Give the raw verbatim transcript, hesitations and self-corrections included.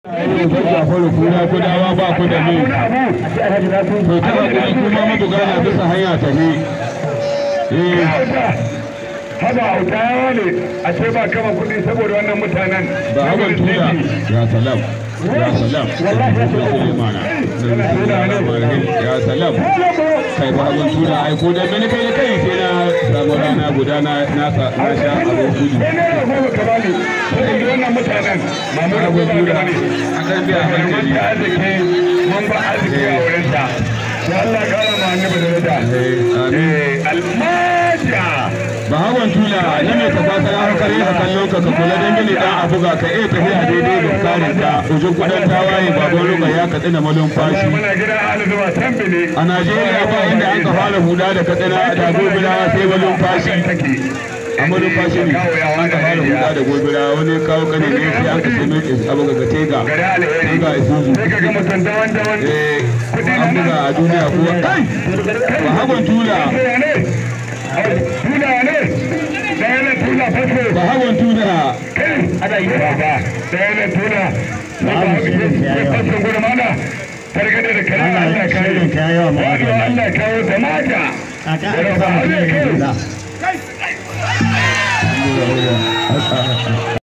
Jafaru kuna kudawa ba ku da ne. To ta hakuri kuma mabuga na bisa hanya ta ne. Haba hautawa ne a ce ba kama kuɗi saboda wannan mutanen. Ba hawan tuna ya salam. Ya salam. Ya salam. Kai ba hawan tuna ai ko da mene kai kai sai na samu rana guda na na na sha abin gudu. Sai ne ya goma ka bani. Saboda wannan mutanen mamu da goma ka bani. Akan biya hankali. Wanda arziki mun ba arziki a wurinsa. Ya Allah kara ma annabi da rada. Eh almaja. Ba hawan tula ni ne ka fasa ya hakare a kallon ka ka kula dan gini dan a buga ka eh tafiya daidai da karin ka uje kudan tawaye baban ruga ya katsina malon fashi a Najeriya ba inda an ka fara huda da katsina da gobirawa sai malon fashi a malon fashi ne an ka fara huda da gobirawa wani kawo kane ne sai an ka sai mai abu ga tega tega isuzu eh an buga a duniya kuwa kai ba hawan tula tuna ne da yana tuna fasfo ba hawan tuna ana yi ba da yana tuna ba fasfo gudu mana targade da kare Allah kayo wato Allah kayo da mata a ka ba har kai